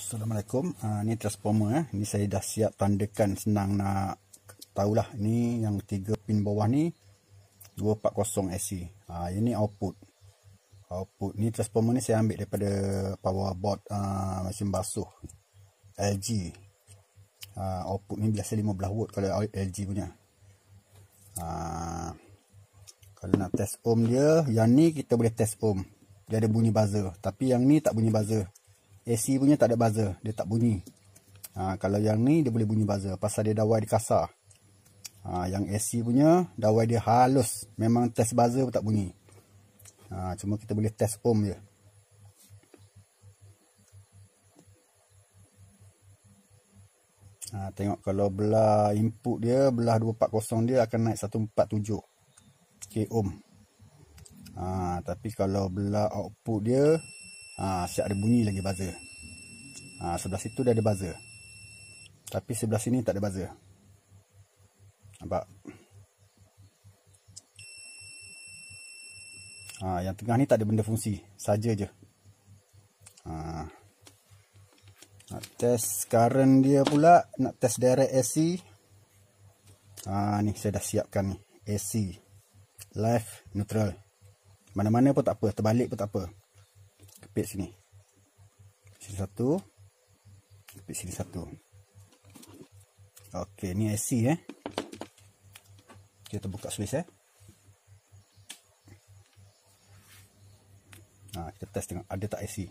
Assalamualaikum. Ni transformer Ni saya dah siap tandakan, senang nak tahulah. Ni yang 3 pin bawah ni 240 AC. Ini output. Ni transformer ni saya ambil daripada power board mesin basuh LG. Output ni biasa 15 watt kalau LG punya. Kalau nak test ohm dia, yang ni kita boleh test ohm. Dia ada bunyi buzzer, tapi yang ni tak bunyi buzzer. AC punya tak ada buzzer, dia tak bunyi. Kalau yang ni dia boleh bunyi buzzer pasal dia dawai dia kasar. Yang AC punya dawai dia halus, memang test buzzer pun tak bunyi. Cuma kita boleh test ohm je. Tengok kalau belah input dia, belah 240 dia akan naik 147 k ohm. Tapi kalau belah output dia, siap ada bunyi lagi buzzer. Sebelah situ dia ada buzzer, tapi sebelah sini tak ada buzzer. Nampak? Yang tengah ni tak ada benda fungsi, saja je. Nak test current dia pula, nak test direct AC. Ni saya dah siapkan ni, AC left neutral, mana-mana pun tak apa, terbalik pun tak apa. Kepit sini, sini satu, kepit sini satu. Okey, ni AC kita buka switch kita test tengok ada tak AC.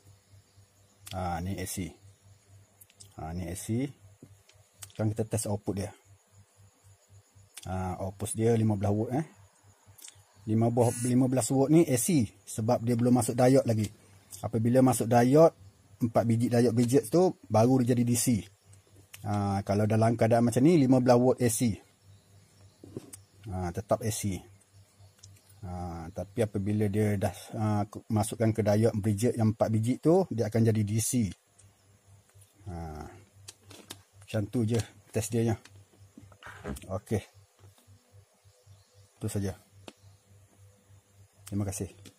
Ni AC. Ni AC. Sekarang kita test output dia. Output dia 15 watt 15 watt ni AC, sebab dia belum masuk diode lagi. Apabila masuk diode, 4 biji diode bridget tu baru dia jadi DC. Kalau dalam keadaan macam ni 15 watt AC, tetap AC. Tapi apabila dia dah masukkan ke diode bridget yang 4 biji tu, dia akan jadi DC. Macam tu je test dia nya. Okey, itu saja. Terima kasih.